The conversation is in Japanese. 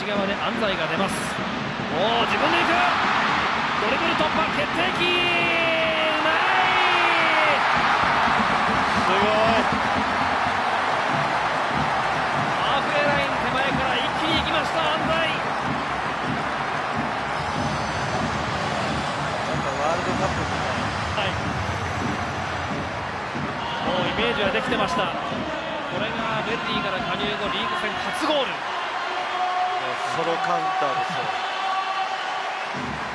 側で安西が出ます。おお、自分で行く。ドリブル突破決定機、うまい。 すごい。 ハーフウェイライン手前から一気に行きました安西。 なんかワールドカップみたい。 はい、もうイメージはできてました。これがベルディから加入後リーグ戦初ゴール。 ソロカウンターですよ。